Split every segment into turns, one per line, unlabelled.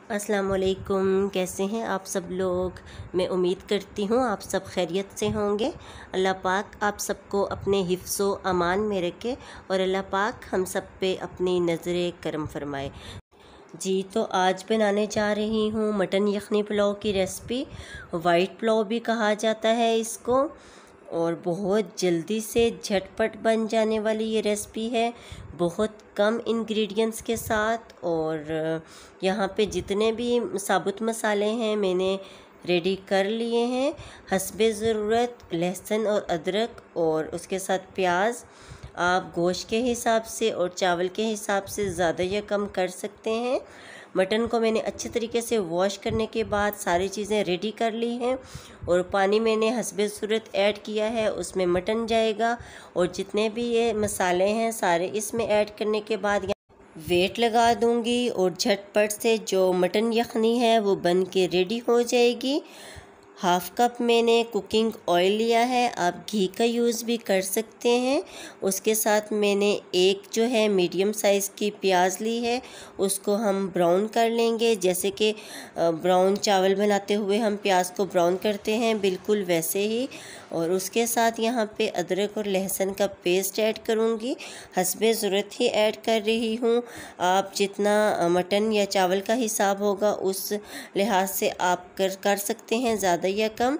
अस्सलाम वालेकुम। कैसे हैं आप सब लोग। मैं उम्मीद करती हूँ आप सब खैरियत से होंगे। अल्लाह पाक आप सबको अपने हिफ्ज़ो अमान में रखे और अल्लाह पाक हम सब पे अपनी नज़र करम फरमाए। जी तो आज बनाने जा रही हूँ मटन यखनी पुलाव की रेसिपी। वाइट पुलाव भी कहा जाता है इसको, और बहुत जल्दी से झटपट बन जाने वाली ये रेसिपी है, बहुत कम इंग्रेडिएंट्स के साथ। और यहाँ पे जितने भी साबुत मसाले हैं मैंने रेडी कर लिए हैं। हस्बे ज़रूरत लहसुन और अदरक और उसके साथ प्याज। आप गोश्त के हिसाब से और चावल के हिसाब से ज़्यादा या कम कर सकते हैं। मटन को मैंने अच्छे तरीके से वॉश करने के बाद सारी चीज़ें रेडी कर ली हैं और पानी मैंने हस्बे ज़रूरत ऐड किया है, उसमें मटन जाएगा और जितने भी ये मसाले हैं सारे इसमें ऐड करने के बाद वेट लगा दूंगी और झटपट से जो मटन यखनी है वो बन के रेडी हो जाएगी। हाफ़ कप मैंने कुकिंग ऑयल लिया है, आप घी का यूज़ भी कर सकते हैं। उसके साथ मैंने एक जो है मीडियम साइज़ की प्याज ली है, उसको हम ब्राउन कर लेंगे। जैसे कि ब्राउन चावल बनाते हुए हम प्याज को ब्राउन करते हैं, बिल्कुल वैसे ही। और उसके साथ यहाँ पे अदरक और लहसुन का पेस्ट ऐड करूँगी, हस्बे ज़रूरत ही ऐड कर रही हूँ। आप जितना मटन या चावल का हिसाब होगा उस लिहाज से आप कर सकते हैं, ज़्यादा या कम।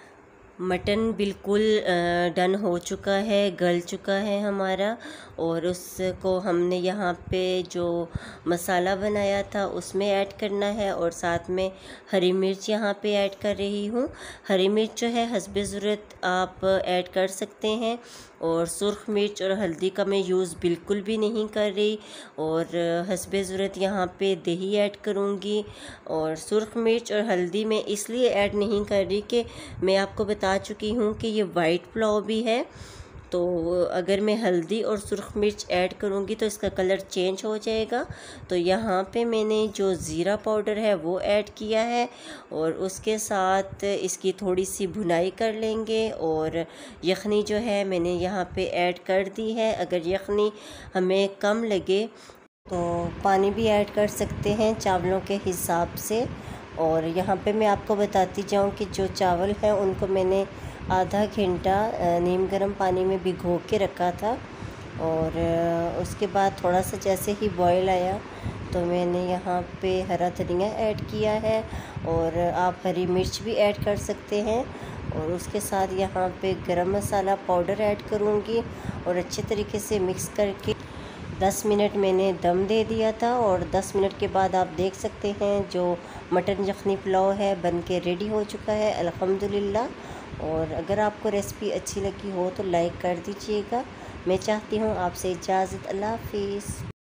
मटन बिल्कुल डन हो चुका है, गल चुका है हमारा। और उसको हमने यहाँ पे जो मसाला बनाया था उसमें ऐड करना है और साथ में हरी मिर्च यहाँ पे ऐड कर रही हूँ। हरी मिर्च जो है हस्बे ज़रूरत आप ऐड कर सकते हैं। और सुर्ख मिर्च और हल्दी का मैं यूज़ बिल्कुल भी नहीं कर रही। और हस्बे ज़रूरत यहाँ पे दही ऐड करूँगी। और सुर्ख मिर्च और हल्दी मैं इसलिए ऐड नहीं कर रही कि मैं आपको बता चुकी हूँ कि ये वाइट पुलाव भी है, तो अगर मैं हल्दी और सुर्ख मिर्च ऐड करूँगी तो इसका कलर चेंज हो जाएगा। तो यहाँ पे मैंने जो ज़ीरा पाउडर है वो ऐड किया है और उसके साथ इसकी थोड़ी सी भुनाई कर लेंगे। और यखनी जो है मैंने यहाँ पे ऐड कर दी है। अगर यखनी हमें कम लगे तो पानी भी ऐड कर सकते हैं चावलों के हिसाब से। और यहाँ पे मैं आपको बताती जाऊँ कि जो चावल हैं उनको मैंने आधा घंटा नीम गर्म पानी में भिगो के रखा था। और उसके बाद थोड़ा सा जैसे ही बॉयल आया तो मैंने यहाँ पे हरा धनिया ऐड किया है और आप हरी मिर्च भी ऐड कर सकते हैं। और उसके साथ यहाँ पे गरम मसाला पाउडर ऐड करूँगी और अच्छे तरीके से मिक्स करके 10 मिनट मैंने दम दे दिया था। और 10 मिनट के बाद आप देख सकते हैं जो मटन यखनी पुलाव है बन के रेडी हो चुका है, अल्हम्दुलिल्लाह। और अगर आपको रेसिपी अच्छी लगी हो तो लाइक कर दीजिएगा। मैं चाहती हूँ आपसे इजाज़त। अल्लाह हाफ़िज़।